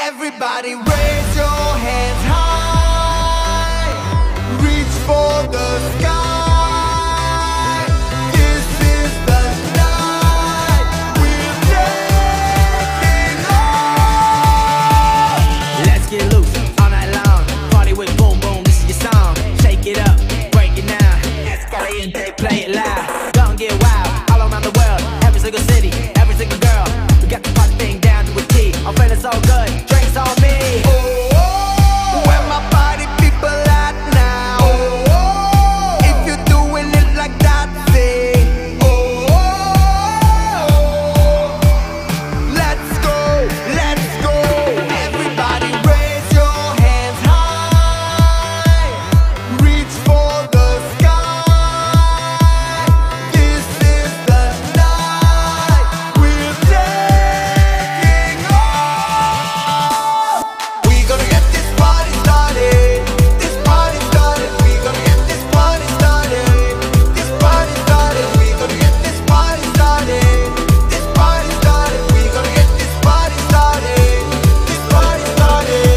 Everybody raise your hands high, reach for the sky. This is the night we're taking off. Let's get loose all night long. Party with boom boom, this is your song. Shake it up, break it down. Escalante, play it loud. Gonna get wild all around the world. Every single city, every single girl. We got the party thing down to a T. I'm feeling so good, drinks on me. Where my party people at now? If you're doing it like that, say let's go, let's go. Everybody raise your hands high, reach for the sky. This is the night we're taking off. We gonna get this party started. This party started. We gonna get this party started. This party started. We gonna get this party started. This party started. We gonna get this party started. This party started.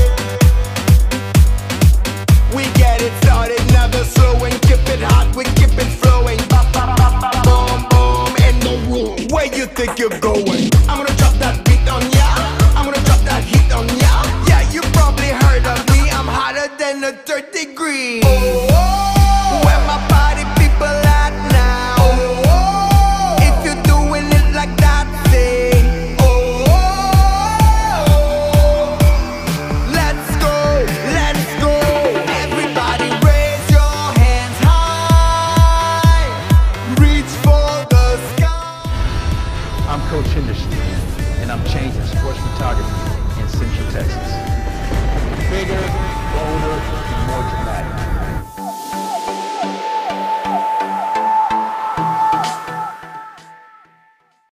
We get it started, never slowing. Keep it hot, we keep it flowing. Ba ba ba ba, boom boom in the room. Where you think you're going? I'm gonna drop that beat on ya. I'm gonna drop that heat on ya. Yeah, you probably heard of me. I'm hotter than a 3rd degree. Where my party people at now? If you're doing it like that, say let's go, let's go. Everybody raise your hands high, reach for the sky. I'm Coach Henderson, and I'm changing sports photography in Central Texas. Bigger, bolder, and more dramatic.